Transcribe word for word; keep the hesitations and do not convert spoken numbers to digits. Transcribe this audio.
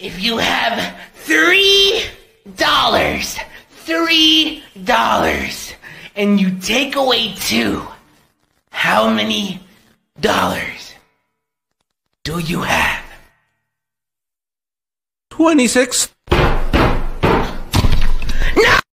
If you have three dollars, three dollars, and you take away two, how many dollars do you have? twenty-six.